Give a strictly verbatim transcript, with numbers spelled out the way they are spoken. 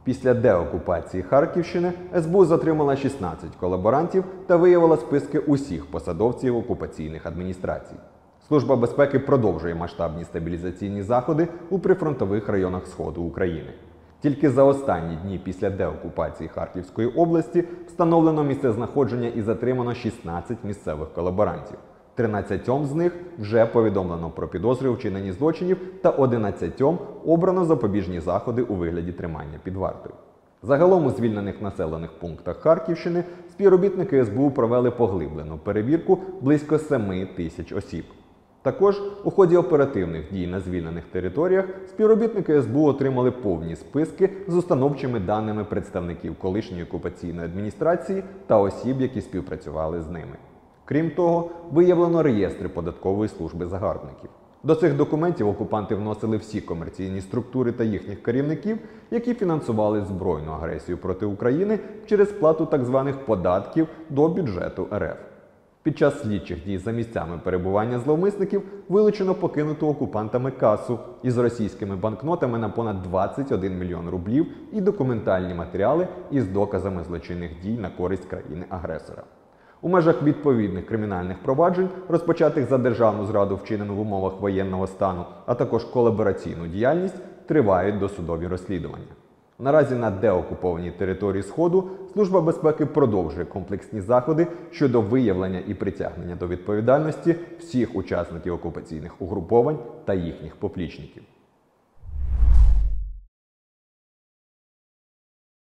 Після деокупації Харківщини ес бе у затримала шістнадцять колаборантів та виявила списки усіх посадовців окупаційних адміністрацій. Служба безпеки продовжує масштабні стабілізаційні заходи у прифронтових районах Сходу України. Тільки за останні дні після деокупації Харківської області встановлено місцезнаходження і затримано шістнадцять місцевих колаборантів. тринадцятьом з них вже повідомлено про підозри у вчиненні злочинів та одинадцятьом обрано запобіжні заходи у вигляді тримання під вартою. Загалом у звільнених населених пунктах Харківщини співробітники ес бе у провели поглиблену перевірку близько семи тисяч осіб. Також у ході оперативних дій на звільнених територіях співробітники ес бе у отримали повні списки з установчими даними представників колишньої окупаційної адміністрації та осіб, які співпрацювали з ними. Крім того, виявлено реєстри податкової служби загарбників. До цих документів окупанти вносили всі комерційні структури та їхніх керівників, які фінансували збройну агресію проти України через сплату так званих податків до бюджету ер еф. Під час слідчих дій за місцями перебування зловмисників вилучено покинуту окупантами касу із російськими банкнотами на понад двадцять один мільйон рублів і документальні матеріали із доказами злочинних дій на користь країни-агресора. У межах відповідних кримінальних проваджень, розпочатих за державну зраду, вчинену в умовах воєнного стану, а також колабораційну діяльність, тривають досудові розслідування. Наразі на деокупованій території Сходу Служба безпеки продовжує комплексні заходи щодо виявлення і притягнення до відповідальності всіх учасників окупаційних угруповань та їхніх поплічників.